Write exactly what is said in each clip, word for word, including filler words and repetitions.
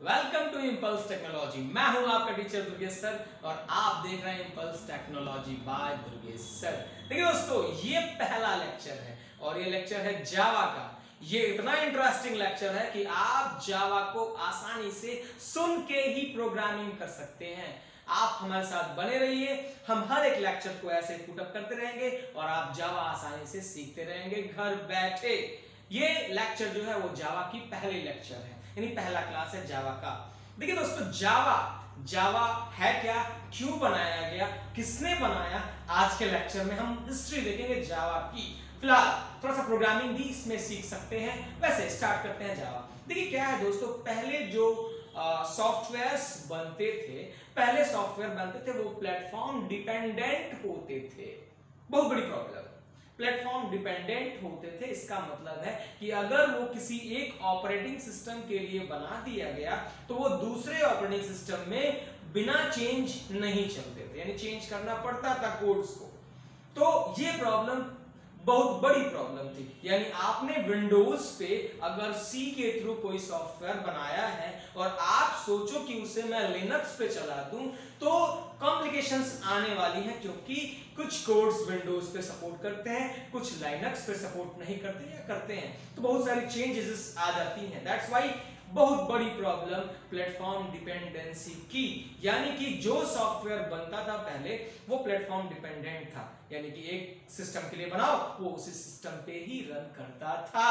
Welcome to impulse technology. मैं हूं आपका टीचर दुर्गेश सर और आप देख रहे हैं impulse technology by Durgesh sir. देखिए दोस्तों, ये पहला लेक्चर है और ये लेक्चर है जावा का। ये इतना इंटरेस्टिंग लेक्चर है कि आप जावा को आसानी से सुन के ही प्रोग्रामिंग कर सकते हैं। आप हमारे साथ बने रहिए, हम हर एक लेक्चर को ऐसे पुटअप करते रहेंगे और आप जावा आसानी से सीखते रहेंगे घर बैठे। ये लेक्चर जो है वो जावा की पहली लेक्चर है, यानी पहला क्लास है जावा का। देखिए दोस्तों, जावा जावा है क्या, क्यों बनाया गया, किसने बनाया, आज के लेक्चर में हम हिस्ट्री देखेंगे जावा की। फिलहाल थोड़ा सा प्रोग्रामिंग भी इसमें सीख सकते हैं। वैसे स्टार्ट करते हैं जावा। देखिए क्या है दोस्तों, पहले जो सॉफ्टवेयर्स बनते थे पहले सॉफ्टवेयर बनते थे वो प्लेटफॉर्म डिपेंडेंट होते थे। बहुत बड़ी प्रॉब्लम, प्लेटफॉर्म डिपेंडेंट होते थे। इसका मतलब है कि अगर वो किसी एक ऑपरेटिंग सिस्टम के लिए बना दिया गया तो वो दूसरे ऑपरेटिंग सिस्टम में बिना चेंज नहीं चलते थे, यानी चेंज करना पड़ता था कोड्स को। तो ये प्रॉब्लम बहुत बड़ी प्रॉब्लम थी। यानी आपने विंडोज पे अगर सी के थ्रू कोई सॉफ्टवेयर बनाया है और आप सोचो कि उसे मैं लिनक्स पे चला दूं तो कॉम्प्लिकेशंस आने वाली हैं, क्योंकि कुछ कोड्स विंडोज पे सपोर्ट करते हैं, कुछ लाइनक्स पे सपोर्ट नहीं करते या करते हैं, तो बहुत सारी चेंजेस आ जाती हैं। दैट्स व्हाई बहुत बड़ी प्रॉब्लम प्लेटफॉर्म डिपेंडेंसी की, यानी कि जो सॉफ्टवेयर बनता था पहले वो प्लेटफॉर्म डिपेंडेंट था, यानी कि एक सिस्टम के लिए बनाओ वो उसी सिस्टम पे ही रन करता था।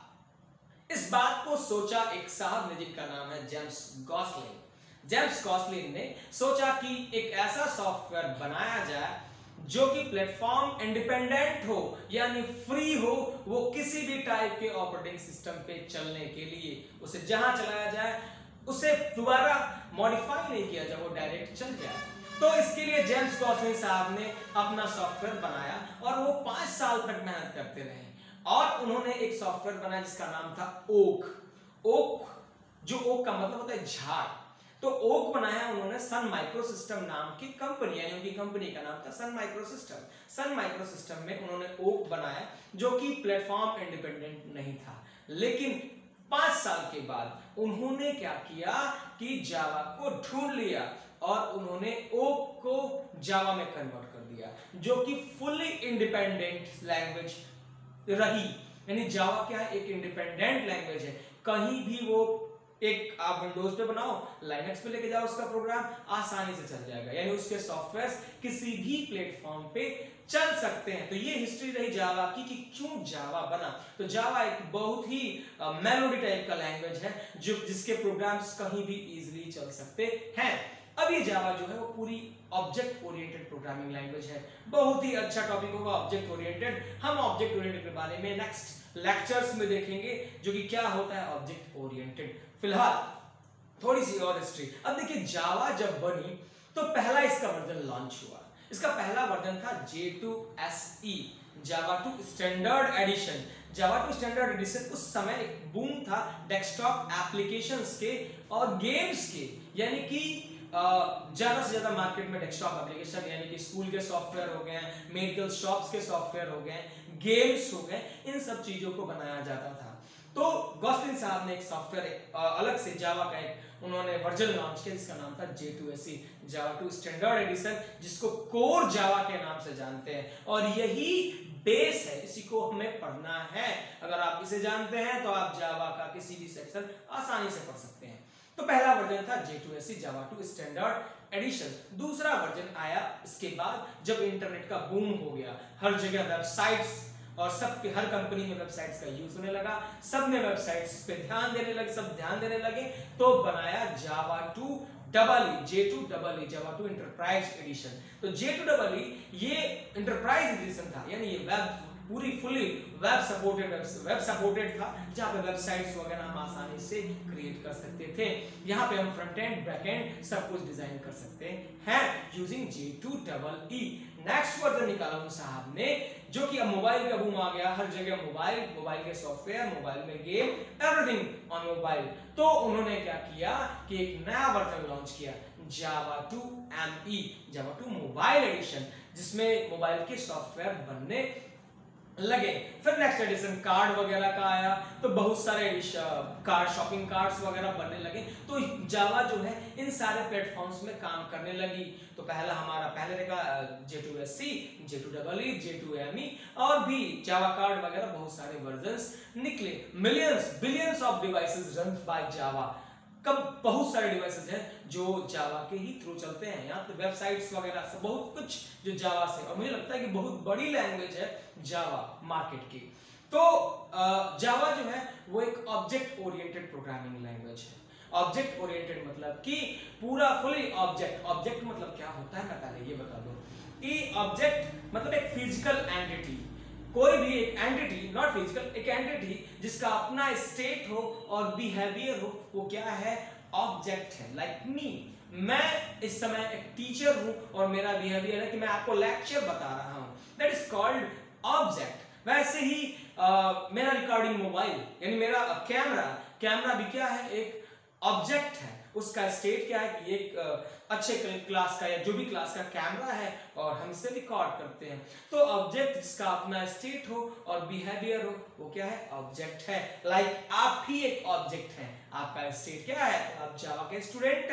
इस बात को सोचा एक साहब ने जिनका नाम है जेम्स गॉसलिन। जेम्स गॉसलिन ने सोचा कि एक ऐसा सॉफ्टवेयर बनाया जाए जो कि प्लेटफॉर्म इंडिपेंडेंट हो, यानी फ्री हो, वो किसी भी टाइप के ऑपरेटिंग सिस्टम पे चलने के लिए उसे जहां चलाया जाए उसे दोबारा मॉडिफाई नहीं किया जाए, वो डायरेक्ट चल जाए। तो इसके लिए जेम्स गॉसलिन साहब ने अपना सॉफ्टवेयर बनाया और वो पांच साल तक मेहनत करते रहे और उन्होंने एक सॉफ्टवेयर बनाया जिसका नाम था ओक। ओक, जो ओक का मतलब होता है झाड़, तो ओक बनाया उन्होंने सन माइक्रो सिस्टम नाम की कंपनी, यानी उनकी कंपनी का नाम था Sun Micro System. Sun Micro System में उन्होंने ओक बनाया जो कि प्लेटफॉर्म इंडिपेंडेंट नहीं था। लेकिन पांच साल के बाद उन्होंने क्या किया कि जावा को ढूंढ लिया और उन्होंने ओक को जावा में कन्वर्ट कर दिया, जो कि फुल्ली इंडिपेंडेंट लैंग्वेज रही। यानी जावा क्या है, एक इंडिपेंडेंट लैंग्वेज है। कहीं भी वो एक आप विंडोज पे बनाओ, लाइनक्स पे लेके जाओ उसका प्रोग्राम आसानी से चल जाएगा, यानी उसके सॉफ्टवेयर किसी भी प्लेटफॉर्म पे चल सकते हैं। तो ये हिस्ट्री रही जावा की कि क्यों जावा बना। तो जावा एक बहुत ही मेलोडी टाइप का लैंग्वेज है जो जिसके प्रोग्राम्स कहीं भी इजीली चल सकते हैं। अब ये जावा जो है वो पूरी ऑब्जेक्ट ओरिएंटेड प्रोग्रामिंग लैंग्वेज है। बहुत ही अच्छा टॉपिक होगा ऑब्जेक्ट ओरिएंटेड। हम ऑब्जेक्ट ओरिएंटेड के बारे में नेक्स्ट लेक्चर्स में देखेंगे जो कि क्या होता है ऑब्जेक्ट ओरिएंटेड। फिलहाल थोड़ी सी और हिस्ट्री। अब देखिए, जावा जब बनी तो पहला इसका वर्जन लॉन्च हुआ। इसका पहला वर्जन था J two S E, Java two standard edition. Java two standard edition उस समय एक बूम था डेस्कटॉप एप्लीकेशंस के और गेम्स के, यानी कि ज्यादा से ज्यादा मार्केट में डेस्कटॉप एप्लीकेशन, यानी कि स्कूल के सॉफ्टवेयर हो गए, मेडिकल शॉप्स के सॉफ्टवेयर हो गए, गेम्स हो गए, इन सब चीजों को बनाया जाता था। तो गॉसलिन साहब ने एक सॉफ्टवेयर अलग से जावा का एक उन्होंने वर्जन लॉन्च किया जिसका नाम था J two S E, Java two standard edition, जिसको कोर जावा के नाम से जानते हैं। और यही बेस है, इसी को हमें पढ़ना है। अगर आप इसे जानते हैं तो आप जावा का किसी भी सेक्शन आसानी से पढ़ सकते हैं। तो पहला वर्जन था J two S E, Java two standard edition. दूसरा वर्जन आया इसके बाद जब इंटरनेट का बूम हो गया, हर जगह वेबसाइट्स और सबके हर कंपनी में वेबसाइट्स का यूज होने लगा, सब ने वेबसाइट्स पे ध्यान देने लगे, सब ध्यान देने लगे, तो बनाया Java two double E, J two double E, Java two enterprise edition. तो जे टू डबल ई ये एंटरप्राइज एडिशन था, यानी ये वेब पूरी fully web supported web supported था, जहां पे वेबसाइट्स वगैरह हम आसानी से क्रिएट कर सकते थे। यहाँ पे हम फ्रंट एंड बैक एंड सब कुछ डिजाइन कर सकते हैं using J two double E. Next version निकाला उन साहब ने, जो कि अब मोबाइल का बूम आ गया, हर जगह मोबाइल, मोबाइल के सॉफ्टवेयर, मोबाइल में गेम, एवरीथिंग ऑन मोबाइल। तो उन्होंने क्या किया कि एक नया वर्जन लॉन्च किया, Java two M E, Java two mobile edition, जिसमें मोबाइल के सॉफ्टवेयर बनने लगे। फिर नेक्स्ट एडिशन कार्ड वगैरह का आया, तो बहुत सारे कार्ड शॉपिंग कार्ड्स वगैरह बनने लगे। तो जावा जो है इन सारे प्लेटफॉर्म्स में काम करने लगी। तो पहला हमारा पहले देखा J two S C, J two double E, J two M E और भी जावा कार्ड वगैरह बहुत सारे वर्जन्स निकले। Millions billions of devices run by Java. कब बहुत सारे डिवाइसेस हैं जो जावा के ही थ्रू चलते हैं, यहाँ तो वेबसाइट्स वगैरह सब बहुत कुछ जो जावा से, और मुझे लगता है कि बहुत बड़ी लैंग्वेज है जावा मार्केट की। तो जावा जो है वो एक ऑब्जेक्ट ओरिएंटेड प्रोग्रामिंग लैंग्वेज है। ऑब्जेक्ट ओरिएंटेड मतलब कि पूरा फुली ऑब्जेक्ट। ऑब्जेक्ट मतलब क्या होता है मैं पहले ये बता दूं कि ऑब्जेक्ट मतलब एक फिजिकल एंटिटी, कोई भी एक एंटिटी, नॉट फिजिकल, एक एंटिटी जिसका अपना स्टेट हो और बिहेवियर हो, वो क्या है? ऑब्जेक्ट है। लाइक मी, मैं इस समय एक टीचर हूं और मेरा बिहेवियर है कि मैं आपको लेक्चर बता रहा हूं, दैट इज कॉल्ड ऑब्जेक्ट। वैसे ही आ, मेरा रिकॉर्डिंग मोबाइल यानी मेरा कैमरा, कैमरा भी क्या है? एक ऑब्जेक्ट है। उसका स्टेट क्या है कि एक अच्छे क्लास का या जो भी क्लास का कैमरा है और हम इसे रिकॉर्ड करते हैं। तो ऑब्जेक्ट जिसका अपना स्टेट हो और बिहेवियर हो, वो क्या है? ऑब्जेक्ट है। लाइक like, आप भी एक ऑब्जेक्ट हैं। आपका स्टेट क्या है? आप जावा के स्टूडेंट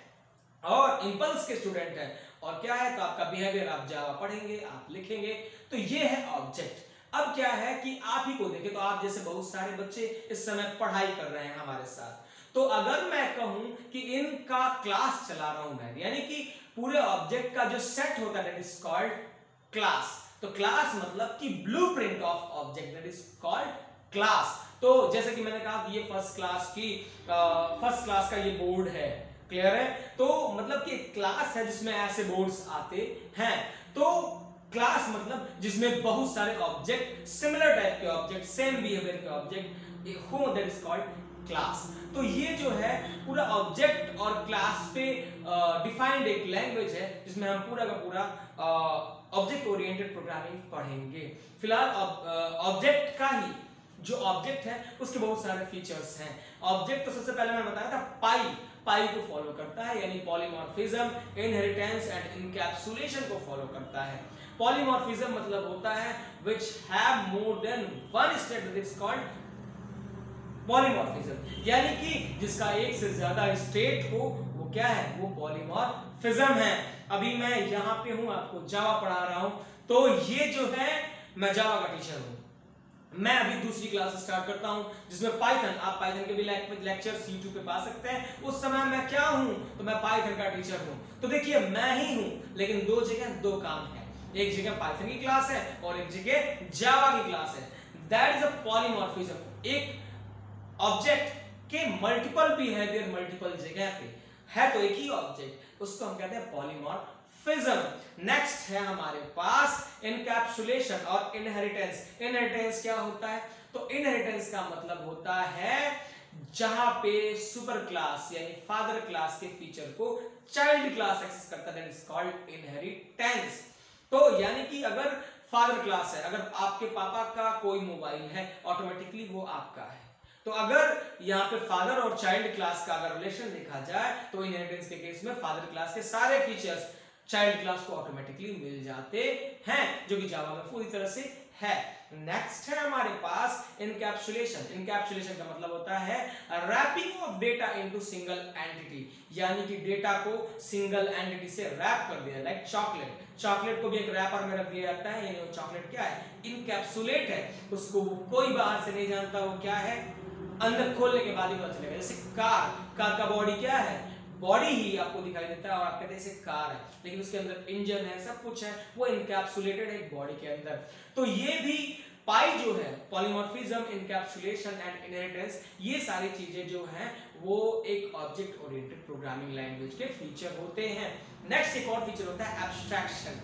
हैं और इंपल्स के स्टूडेंट हैं, और क्या है? तो आपका बिहेवियर, आप जावा पढ़ेंगे, आप लिखेंगे, तो ये है ऑब्जेक्ट। अब क्या है कि आप ही को देखें तो आप जैसे बहुत सारे बच्चे इस समय पढ़ाई कर रहे हैं हमारे साथ, तो अगर मैं कहूं कि इनका क्लास चला रहा हूं मैं, यानी कि पूरे ऑब्जेक्ट का जो सेट होता है दैट इज कॉल्ड क्लास। तो क्लास मतलब कि blueprint of object, that is called class. तो जैसे कि मैंने कहा कि ये फर्स्ट क्लास की फर्स्ट क्लास का ये बोर्ड है, क्लियर है? तो मतलब कि क्लास है जिसमें ऐसे बोर्ड्स आते हैं। तो क्लास मतलब जिसमें बहुत सारे ऑब्जेक्ट, सिमिलर टाइप के ऑब्जेक्ट, सेम बिहेवियर के ऑब्जेक्ट हो, दैट इज कॉल्ड क्लास। तो ये जो है पूरा ऑब्जेक्ट और क्लास पे डिफाइंड एक लैंग्वेज है जिसमें हम पूरा का पूरा ऑब्जेक्ट ओरिएंटेड प्रोग्रामिंग पढ़ेंगे। फिलहाल ऑब्जेक्ट का ही जो ऑब्जेक्ट है उसके बहुत सारे फीचर्स हैं। ऑब्जेक्ट तो सबसे पहले मैं बताया था पाई, पाई को फॉलो करता है, यानी पॉलीमॉर्फिज्म, इनहेरिटेंस एंड इनकैप्सुलेशन को फॉलो करता है। पॉलीमॉर्फिज्म मतलब होता है which have more than one state, that is called polymorphism, यानी कि जिसका एक से ज्यादा स्टेट हो वो क्या है? वो पॉलीमॉर्फिज्म है। अभी मैं यहाँ पे हूँ, आपको जावा पढ़ा रहा हूँ, तो ये जो है मैं जावा का टीचर हूँ। मैं अभी दूसरी क्लास स्टार्ट करता हूँ जिसमें पाइथन, आप पाइथन के भी लेक्चर्स यूट्यूब पे पा सकते हैं। उस समय मैं क्या हूँ? तो मैं पाइथन का टीचर हूँ। तो देखिए मैं ही हूँ, लेकिन दो जगह दो काम है। एक जगह पाइथन की क्लास है और एक जगह जावा की क्लास है। That is a polymorphism. एक ऑब्जेक्ट के मल्टीपल बिहेवियर मल्टीपल जगह पे है तो एक ही ऑब्जेक्ट, उसको हम कहते हैं पॉलीमॉर्फिज्म। नेक्स्ट है हमारे पास इनकैप्सुलेशन और इनहेरिटेंस। इनहेरिटेंस क्या होता है? तो इनहेरिटेंस का मतलब होता है जहां पे सुपर क्लास यानी फादर क्लास के फीचर को चाइल्ड क्लास एक्सेस करता है, दैट इज कॉल्ड इनहेरिटेंस। तो यानी कि अगर फादर क्लास है, अगर आपके पापा का कोई मोबाइल है, ऑटोमेटिकली वो आपका है। तो अगर यहाँ पे फादर और चाइल्ड क्लास का अगर रिलेशन देखा जाए तो इनहेरिटेंस के केस में फादर क्लास के सारे फीचर्स चाइल्ड क्लास को ऑटोमेटिकली मिल जाते हैं, जो कि जावा में पूरी तरह से है। नेक्स्ट है हमारे पास इनकैप्सुलेशन। इनकैप्सुलेशन का मतलब होता है wrapping of data into single entity, यानी कि डेटा को सिंगल एंटिटी से रैप कर दिया। लाइक चॉकलेट, चॉकलेट को भी एक रैपर में रख दिया जाता है, यानी वो चॉकलेट क्या है? इनकैप्सुलेट है, उसको कोई बाहर से नहीं जानता वो क्या है, अंदर खोलने के बाद ही पता चलेगा। जैसे कार, कार का बॉडी क्या है? बॉडी ही आपको दिखाई देता है और आप कहते हैं इसे कार है, लेकिन उसके अंदर इंजन है, सब कुछ है, वो इनकैप्सुलेटेड है एक बॉडी के अंदर। तो ये भी पाई जो है, पॉलीमॉर्फिज्म, इनकैप्सुलेशन एंड इनहेरिटेंस, ये सारी चीजें जो हैं वो एक ऑब्जेक्ट ओरिएंटेड प्रोग्रामिंग लैंग्वेज के फीचर होते हैं। नेक्स्ट एक और फीचर होता है एब्स्ट्रैक्शन।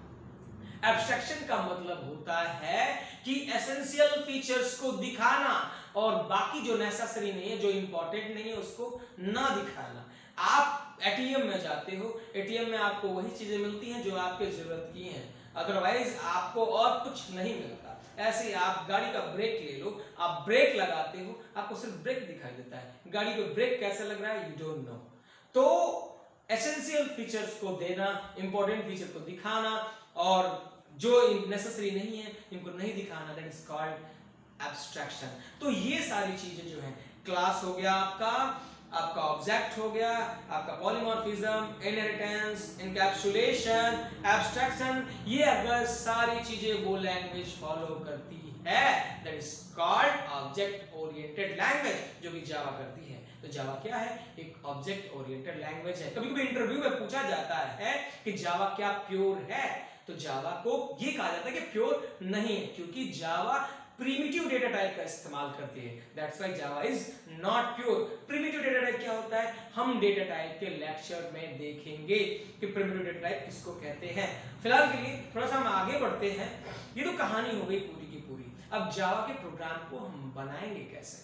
एब्स्ट्रैक्शन का मतलब होता है कि एसेंशियल फीचर्स को दिखाना और बाकी जो नेसेसरी नहीं है, जो इंपॉर्टेंट नहीं है, उसको ना दिखाना। आप एटीएम में जाते हो, एटीएम में आपको वही चीजें मिलती हैं जो आपके जरूरत की हैं, अदरवाइज आपको और कुछ नहीं मिलता। ऐसे आप गाड़ी का ब्रेक ले लो, आप ब्रेक लगाते हो, आपको सिर्फ ब्रेक दिखाई देता है, गाड़ी पे ब्रेक कैसे लग रहा है यू डोंट नो। तो एसेंशियल फीचर्स को देना, इंपॉर्टेंट फीचर को दिखाना और जो नेसेसरी नहीं है इनको नहीं दिखाना, दैट इज कॉल्ड एब्स्ट्रैक्शन। तो ये सारी चीजें जो है, क्लास हो गया आपका, आपका ऑब्जेक्ट हो गया, आपका पॉलीमॉर्फिज्म, इनहेरिटेंस, एनकैप्सुलेशन, एब्स्ट्रैक्शन, ये अगर सारी चीजें वो लैंग्वेज फॉलो करती है that is called object oriented language, जो कि जावा करती है। तो जावा क्या है? एक ऑब्जेक्ट ओरिएंटेड लैंग्वेज है। कभी कभी इंटरव्यू में पूछा जाता है कि जावा क्या प्योर है, तो जावा को ये कहा जाता है कि प्योर नहीं है, क्योंकि जावा प्रिमिटिव डेटा टाइप का इस्तेमाल करती है। That's why Java is not pure. Primitive data type क्या होता है, हम डेटा टाइप के लेक्चर में देखेंगे कि प्रिमिटिव डेटा टाइप किसको कहते हैं। फिलहाल के लिए थोड़ा सा हम आगे बढ़ते हैं। ये तो कहानी हो गई पूरी की पूरी। अब जावा के प्रोग्राम को हम बनाएंगे कैसे?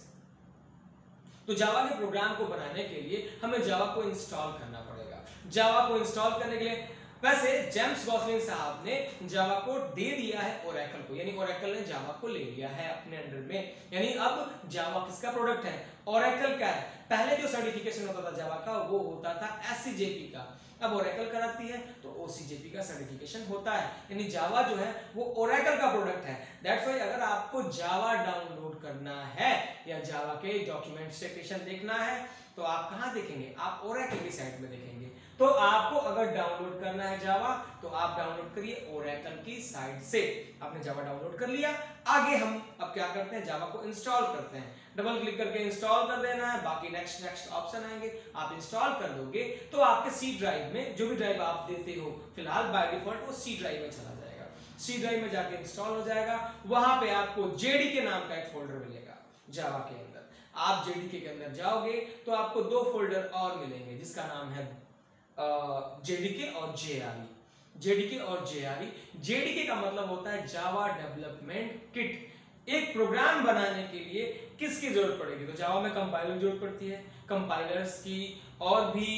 तो जावा के प्रोग्राम को बनाने के लिए हमें जावा को इंस्टॉल करना पड़ेगा। जावा को इंस्टॉल करने के लिए, वैसे जेम्स गॉसलिन साहब ने जावा को दे दिया है ओरेकल को, यानी ओरेकल ने जावा को ले लिया है अपने अंडर में, यानी अब जावा किसका प्रोडक्ट है? ओरेकल का है। पहले जो सर्टिफिकेशन होता था जावा का वो होता था एससीजेपी का, अब ओरेकल कराती है तो ओसीजेपी का सर्टिफिकेशन होता है, यानी जावा जो है वो ओरेकल का प्रोडक्ट है। दैट्स व्हाई अगर आपको जावा डाउनलोड करना है या जावा के डॉक्यूमेंटेशन देखना है तो आप कहां देखेंगे? आप ओरेकल की साइट में देखेंगे। तो आपको अगर डाउनलोड करना है जावा तो आप डाउनलोड करिए ओरेकल की साइट से। आपने जावा डाउनलोड कर लिया, आगे हम अब क्या करते हैं? जावा को इंस्टॉल करते हैं। डबल क्लिक करके इंस्टॉल कर देना है, बाकी नेक्स्ट नेक्स्ट ऑप्शन आएंगे, आप इंस्टॉल कर दोगे तो आपके सी ड्राइव में, जो भी ड्राइव आप देते हो, फिलहाल बाय डिफॉल्ट वो सी ड्राइव में चला जाएगा। सी ड्राइव में जाके इंस्टॉल हो जाएगा। वहां पे आपको जेडीके नाम का एक फोल्डर मिलेगा जावा के अंदर। आप जेडीके के अंदर जाओगे तो आपको दो फोल्डर और मिलेंगे जिसका नाम है जेडीके और जेआरई। जेडीके और जेआरई, जेडीके का मतलब होता है जावा डेवलपमेंट किट। एक प्रोग्राम बनाने के लिए किसकी जरूरत पड़ेगी? तो जावा में कंपाइलर की जरूरत पड़ती है, कंपाइलर्स की और भी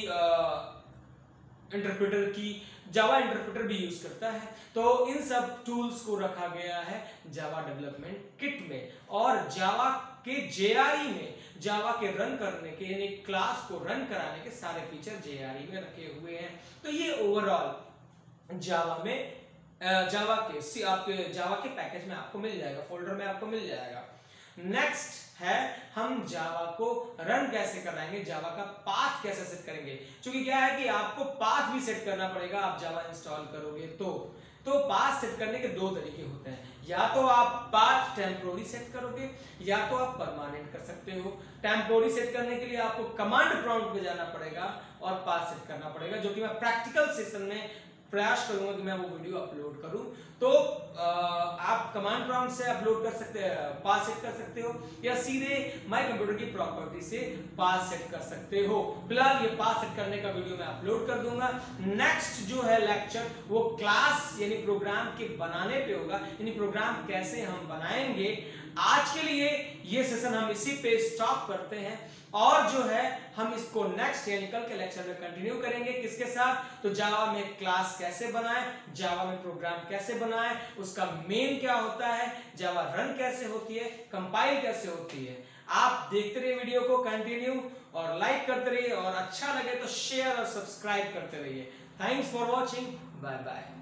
इंटरप्रेटर की, जावा इंटरप्रेटर भी यूज करता है। तो इन सब टूल्स को रखा गया है जावा डेवलपमेंट किट में। और जावा के जेआरई में जावा के रन करने के, यानी क्लास को रन कराने के सारे फीचर जेआरई में रखे हुए हैं। तो ये ओवरऑल जावा में, जावा के आपके जावा के पैकेज में आपको मिल जाएगा, फोल्डर में आपको मिल जाएगा। नेक्स्ट है हम जावा को रन कैसे कराएंगे, जावा का पाथ कैसे सेट करेंगे। क्योंकि क्या है कि आपको पाथ भी सेट करना पड़ेगा आप जावा इंस्टॉल करोगे तो। तो पाथ सेट करने के दो तरीके होते हैं, या तो आप पाथ टेम्पोररी सेट करोगे या तो आप परमानेंट कर सकते हो। टेम्पोररी सेट करने के लिए आपको कमांड प्रॉम्प्ट में जाना पड़ेगा और पाथ सेट करना पड़ेगा, जो कि मैं प्रैक्टिकल सेशन में प्रयास करूंगा कि मैं वो वीडियो अपलोड करूं। तो आ, आप कमांड प्रॉम्प्ट से अपलोड कर सकते हैं, पाथ सेट कर सकते हो, या सीधे माय कंप्यूटर की प्रॉपर्टी से पाथ सेट कर सकते हो। फिलहाल ये पाथ सेट करने का वीडियो मैं अपलोड कर दूंगा। नेक्स्ट जो है लेक्चर वो क्लास यानी प्रोग्राम के बनाने पे होगा, यानी प्रोग्राम कैसे हम बनाएंगे। आज के लिए ये सेशन हम इसी पे स्टॉप करते हैं और जो है हम इसको नेक्स्ट यानी कल के लेक्चर में कंटिन्यू करेंगे। किसके साथ? तो जावा में क्लास कैसे बनाएं, जावा में प्रोग्राम कैसे बनाएं, उसका मेन क्या होता है, जावा रन कैसे होती है, कंपाइल कैसे होती है। आप देखते रहिए वीडियो को कंटिन्यू और लाइक करते रहिए, और अच्छा लगे तो शेयर और सब्सक्राइब करते रहिए। Thanks for watching, bye bye.